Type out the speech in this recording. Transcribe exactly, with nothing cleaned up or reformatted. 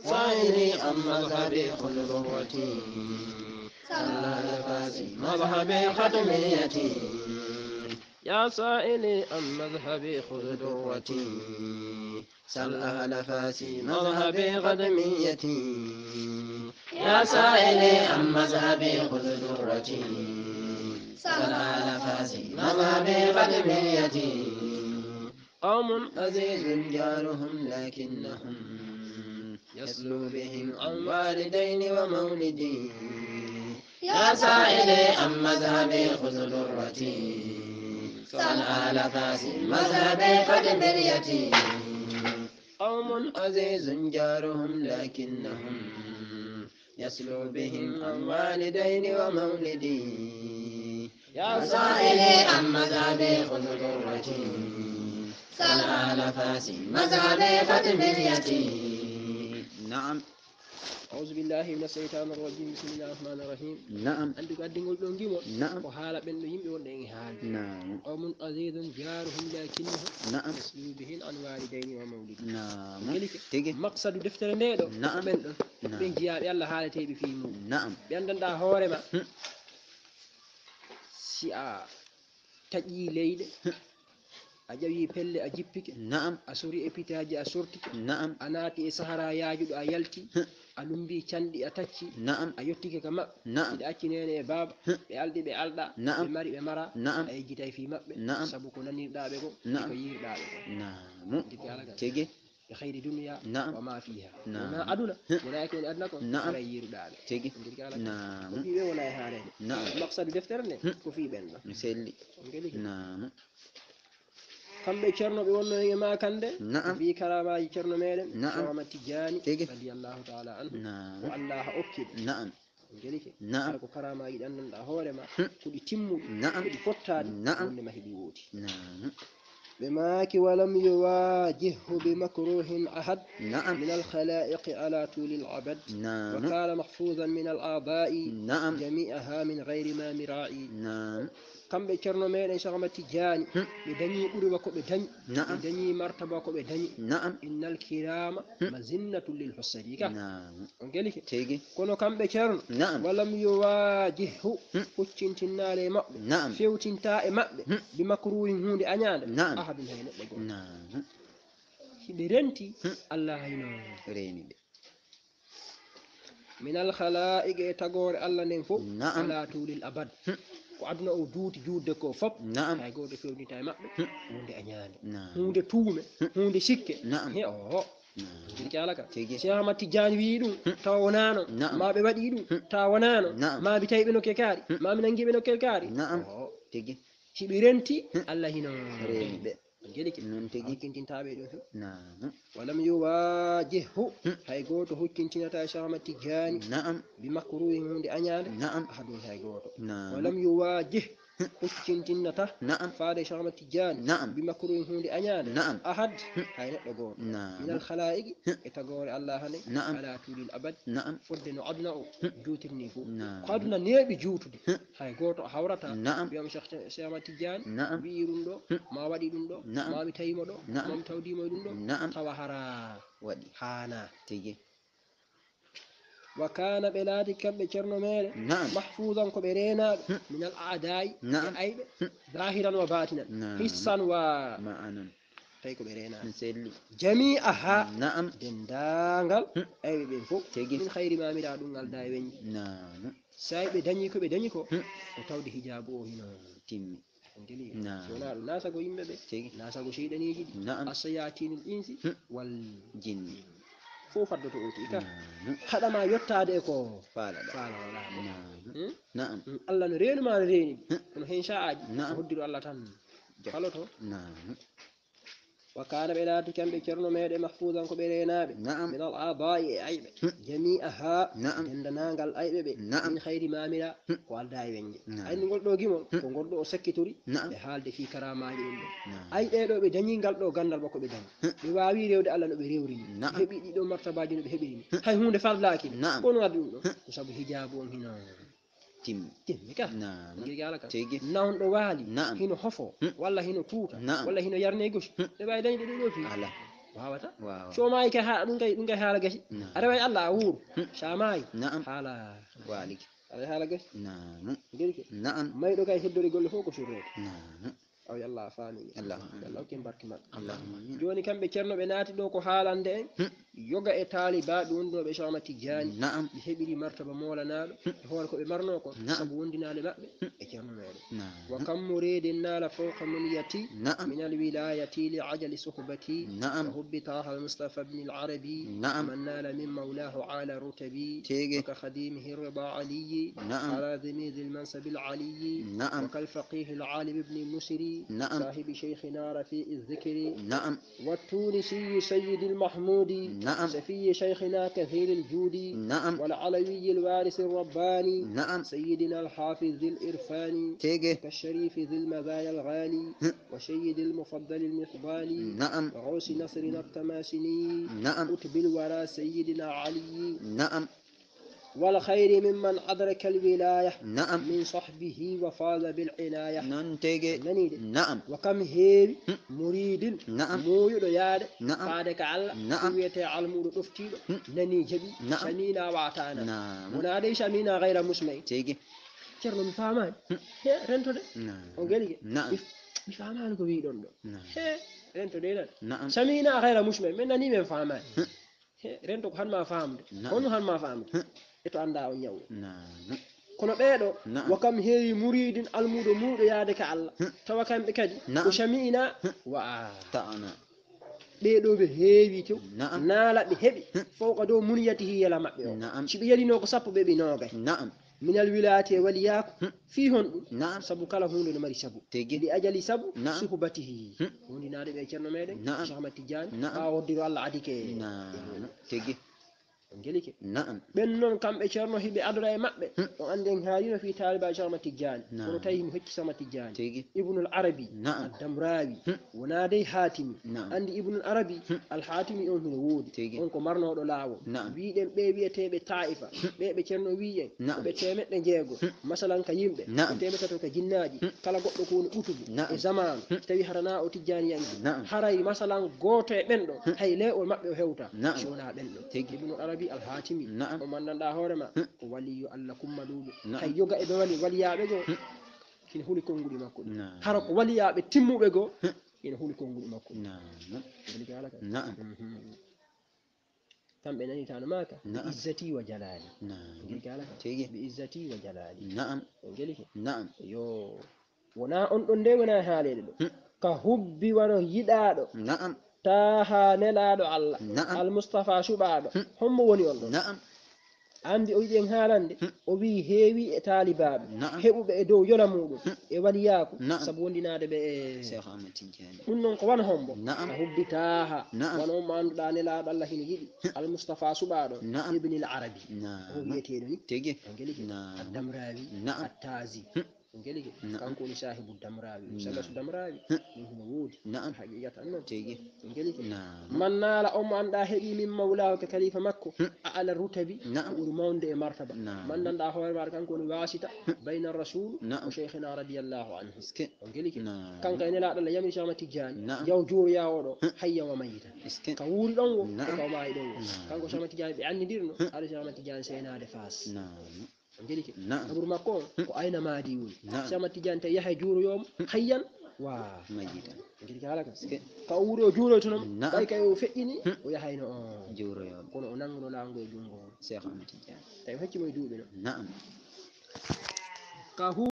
سائلي عن مذهبي خلوتي صلى نفسي مذهبي ختميتي يا سائلي عن مذهبي خلوتي صلى نفسي مذهبي ختميتي يا سائلي عن مذهبي خلوتي صلى نفسي مذهبي ختميتي قوم عزيز جارهم لكنهم يسلو بهم عن والدين ومولدي يا سائلي عن مذهبي خذ ذرتي صنع لفاسي مذهبي قد بريتي قوم عزيز جارهم لكنهم يسلو بهم عن والدين ومولدي يا سائلي عن مذهبي خذ ذرتي صنع لفاسي مذهبي قد بريتي. نعم. أعوذ بالله من الشيطان الرجيم بسم الله الرحمن الرحيم. نعم. عندك أدين قلون جيمو. نعم. وحالة بين يم يودين حال. نعم. قوم عزيز جارهم لكنهم. نعم. يسلو بهن عن والدين ومولدين. نعم. تيجي. مقصد دفتر نيدو. نعم. نعم. بين جيار يلا حالة تيبي فيمو. نعم. بيندن دا هورما. سيا تجي ليل. أجاوي بيل أجيبك. نعم. أسوري إبتاج أسورتك. نعم. أناتي سهرة ياجد أيلتي. ألومبي كاندي أتاكي. نعم. أيوتيك كما. نعم. أكي نيني باب. بألدي بألدا. نعم. بماري بمارا. نعم. أي جتاي في مب. نعم. سبوكو نني دابكو. نعم. يير دابكو. نعم. تيجي. بخير دنيا. نعم. وما فيها. نعم. وما أدنى. ولكن أدناكم. نعم. يير دابكو. تيجي. نعم. وفي ولا هذا. نعم. مقصد دفترنا. وفي بيننا. مسلي. نعم. كم بيشرنا بيقولنا ما كنده. نعم. في كلام يشرنا ميلم. نعم. وما تجاني. رضي الله تعالى عنه. نعم. والله أكيد. نعم. نعم. أكو كلام يدنا الله هو لما. كل تيمو. نعم. كل فتان. نعم. كل ما هديوتي. نعم. بماك ولم يواجهه بمكروه أحد. نعم. من الخلائق على طول العبد. نعم. وكان محفوظا من الآباء. نعم. جميعها من غير ما مرائي. نعم. كم بيشرنا ميلين شغمة تجاني بدني أروى كو بدني نعم بدني مرتبة كو بدني نعم إن الكرام مزنة للحسديك نعم أنجلك تيجي كونو كم بيشرنا نعم ولم يواجهه كتشين تنالي مأب نعم فيو تنتاء مأب بمكروه هون أنيان نعم أحد هنا نعم برنتي الله ينور ريني من الخلائق تقول الله ننفو نعم على طول الأبد وعدنا أودوت جود دكو فب نعم هاي قول دفيو نتاعي مأبي هون دي أنياني نعم هون دي تومي هون دي شكي نعم هي أوه نعم كالك سيما تجاني ويدو تاونانو نعم ما ببادي يدو تاونانو نعم ما بتاي بنو كيكاري ما مننجي بنو كيكاري نعم أوه تيجي شبيرنتي الله هنا ريبي جدك ننتجي كنتين تابعين نعم ولم يواجهه هاي قوت هو كنتين تاشام تجاني نعم بمكروه من أنيان نعم أحد هاي قوت نعم ولم يواجه كنتين نتا نعم فاد شام تجاني نعم بمكروه من أنيان نعم أحد هاي نقول نعم من الخلائق تقول الله هني نعم على طول الأبد نعم فدنا عدنا جوت النيفو نعم قدنا نيبي جوت هاي قوت حورتا نعم يوم شام تجاني نعم بيروندو ما ودي دوندو نعم ما بتايمو دو نعم ما بتودي ما دوندو نعم توهرا ودي حانا تيجي وكان بلادك بشرن ميل نعم محفوظا كبرينا من الأعداء نعم أي ظاهرا وباطنا نعم حسا ومعنا تيكو برينا نسلي جميعها نعم دندانغال أي بينفو تيجي من خير ما ميرا دونغال دايوين نعم سايب دانيكو بدانيكو وتودي حجابو هنا تيمي نعم سونا الناس أقول يمبى بي الناس أقول شيء دنيجي نعم الشياطين الإنس والجن فوق الدكتور أوتيكا هذا ما يتعديكو فعلا فعلا نعم نعم الله نرين ما نرين نحن شاء نعم هدي الله تان خلوته نعم وكان بلادك بكرن ميد محفوظا كبرينا نعم من الآباء عيب جميعها نعم عندنا قال عيب نعم من خير ما ملا قال دايوين أي نقول له جيمون نقول له سكتوري نعم حال ده في كرامة يلون أي ده لو بدني قال له غندر بكو بدني بواوي ريو ده الله نبريوري نعم هبي دي دو مرتبة جن بهبي هاي هون دفعل لكن نعم كونوا هذول وسبب حجابهم هنا تيم تيم كا نعم تيجي نون دوالي نعم هنا حفو ولا هنا كوكا ولا هنا يرنيجوش تبعي دني دني في الله wawata waaw so maayi ke ha ɗum kay ɗum kay haala gasi aɗa wawi allah a wuuru sa maayi na'am haala waliki aɗa haala gasi na'am gelke na'am mayɗo kay heddori golle fof ko surrede na'am aw yallah faami allahumma yallah hokke barke maɓɓe allahumma amin joni kamɓe ceerno ɓe naati ɗo ko haalande en yoga e taalibaɓe wondunoɓe Cheikh Ahmad Tidiane na'am ɓe heɓiri martaba molanaɗo e hoore koɓe marno ko saabu wondinade maɓɓe e ceerno meɗen wa kam muridin nala fawqa muniyati min alwilayati li ajali suhbati wa hubbi taha almustafa ibn alarabi man nala min mawlahu ala rutabi wa ka khadimihi rida aliyi ala dhimidhi almansab alaliyi wa kalfaqih alalim ibn musri صاحب شيخنا رفيع الذكر نعم والتونسي سيد المحمود نعم سفي شيخنا كثير الجود نعم والعلوي الوارث الرباني نعم سيدنا الحافظ ذي الإرفان كالشريف ذي المزايا الغالي وسيد المفضل المفضالي نعم وغوث نصرنا التماسني نعم قطب الورى سيدنا علي نعم والخير ممن أدرك الولاية نعم من صحبه وفاز بالعناية ننتج نعم وكم هيري مريد نعم مويد ياد نعم فادك على نعم ويتي على المود تفتيد نني جبي نعم شمينا وعتانا نعم ونادي شمينا غير مسمي تيجي ترى من فاهمان رنتو ده نعم ونقولي نعم بفاهمان كوي دون نعم رنتو ده نعم شمينا غير مسمي من نني من فاهمان رنتو هن ما فاهم هن هن ما فاهم eto anda o nyaw kono ɓeeɗo wakam heewi muridin almuɗo muɗo yaade ka Allah tawa kamɓe kadi ko shamina wa ta'ana ɓeeɗo ɓe heewi tew naala ɓe heɓi fawqa dow muniyati hiyala maɓɓe o si ɓe yalino ko sappo ɓe ɓe noogay minal wilayati e waliyako fi hon ɗum sabu kala hunde no mari sabu ɗi ajali sabu suhbatihi wondinaɗe ɓe ceerno meɗen Cheikh Ahmad Tidiane ɓawa woddiro Allah adike tigi gelike na'am ben non kamɓe ceerno hiɓe adora e maɓɓe on andi en haalino fi taliba Cheikh Ahmad Tidiane kono tawi mo hecci sama Tidiane ibnul arabi ad-damrawi wona dey hatimi andi ibnul arabi al hatimi on hino woodi on ko marnoɗo laawo wiɗen ɓe wiyeteɓe taifa ɓe ɓe ceerno wiyen ɓe temeɗɗe jeego masalan ka yimɓe temetato ka jinnaji kala goɗɗo ko woni ɓutubu e zamanu tawi harana o Tidiane yanki haray masalan goto e ɓenɗo hay le o maɓɓe o hewta si wona ɓenɗo ibnul arabi alhatimi o mandanɗa hoorema ko waliyo Allah kummaɗuɓe hay yoga eɓe wali waliyaɓe goo kina huuli konnguɗi makko ɗi hara ko waliyaɓe timmuɓe goo ina huuli konnguɗi makko ɗi kamɓe nani tano maka bi izzati wa jalali bi izzati wa jalali gelike yo wona on ɗon nde wona haalede ɗo ka hubbi wano yiɗaɗo taha nelaɗo Allah al mustafa suɓaɗo hommo woni on ɗon andi o yiɗi en haalande o wi heewi e taalibaɓe heɓuɓe e dow yola muɗum e waliyaku saabu wondinade ɓe e Cheikh Ahmad Tidiane ɗum noon ko wana hombo a hubbi taha wona on mo anduɗa nelaɗo Allah hino yiɗi al mustafa suɓaɗo ibnil arabi o wiyeteɗo ni geliki addamrawi attazi gelike kanko woni sahibu damrawi sagasu damrawi ɗum hino woodi haqiqata noon gelike man naala on mo anduɗa heeɓi min mawlahu ka kalifa makko a ala rutabi ɓuri mawde e martaba man nanɗa hoore maɗa kanko woni wasita bayna rasul o cheikhina radiallahu anhu on gelike kanko e nelaɗo Allah yamiri Cheikh Ahmad Tidiane yaw juuroyawo ɗo hayya wa mayita ka wuuri ɗon wo e ka maayi ɗon wo kanko Cheikh Ahmad Tidiane ɓe annidirno aɗa Cheikh Ahmad Tidiane seynade fas gelike kaburu makko ko ayna maadi woni Cheikh Ahmad Tidiane tawi yahay juuroyomo hayyan wa majida gelike halaka ka wuuri o juuroytonomo ɓay kay o feƴƴini o yahayno o juuroyomo kono o nanguno laango e jungo Cheikh Ahmad Tidiane tawi o heccimo e duuɓi no na'am